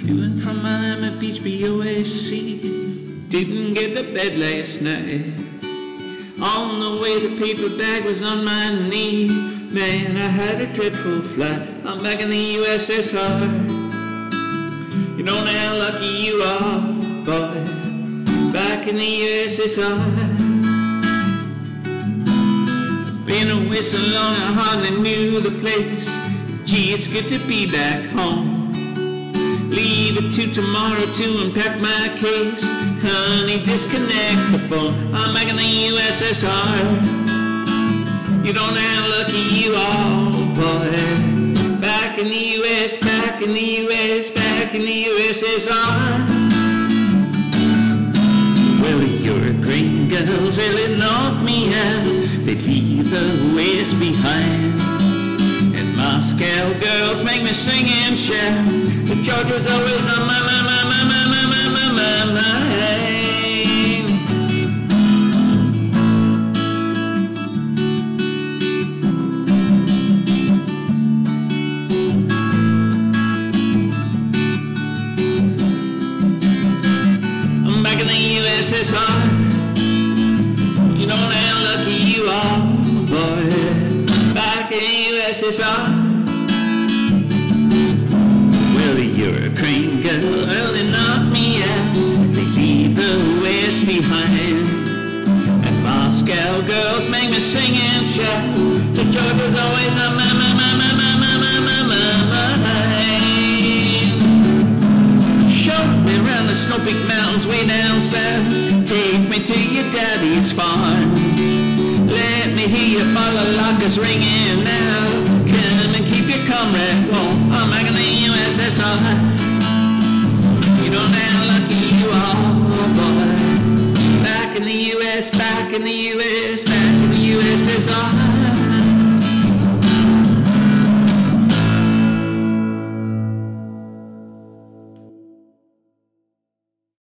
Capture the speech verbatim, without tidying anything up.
To and from Miami Beach, B O S C. Didn't get to bed last night. On the way, the paper bag was on my knee. Man, I had a dreadful flight. I'm back in the U S S R. You know how lucky you are, boy. Back in the U S S R. Been away so long I hardly knew the place. Gee, it's good to be back home. Leave it to tomorrow to unpack my case. Honey, disconnect the phone. I'm back in the U S S R. You don't know how lucky you are, boy. Back in the U S, back in the U S, back in the U S S R. Well, European girls really knock me out. They leave the West behind. And Moscow girls make me sing and shout. But Georgia's always on my, my, my, my, my, my, my, my, my mind. I'm back in the U S S R. You know how lucky you are, boy. Back in the U S S R. Well, the European girl really knocked me out. They leave the West behind. And Moscow girls make me sing and shout. The Georgia's always on my, my, my, my, my, my, my, my, my mind. Show me around the snow-peaked mountains way down south. Take me to your daddy's farm. Let me hear your bottle lockers ringing now. Come and keep your comrade warm. I'm back in the U S S R. You don't know how lucky you are, boy. Back in the U S, back in the U S, back in the U S S R.